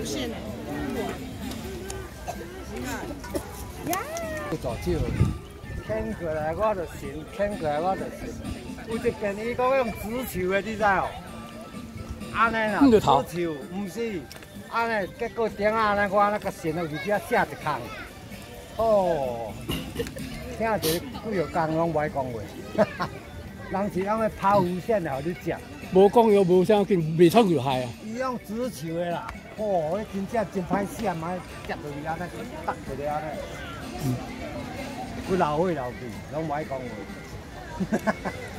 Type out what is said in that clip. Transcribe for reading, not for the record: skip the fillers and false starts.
线的。 不做酒，牵过来我就信，牵过来我就信。有一件伊讲用纸球的，你知哦？安尼啦，纸球，唔是，安尼结果顶安尼我安尼甲线落去，只写一空。哦，听者几个工拢袂讲话，人是用个抛鱼线来互你食。 无讲药无啥紧，袂创就害啊。 伊用纸球的啦，哦，迄真正真歹写，嘛夹落去安尼，搭一个安尼。佢老岁老辈，拢唔爱讲话。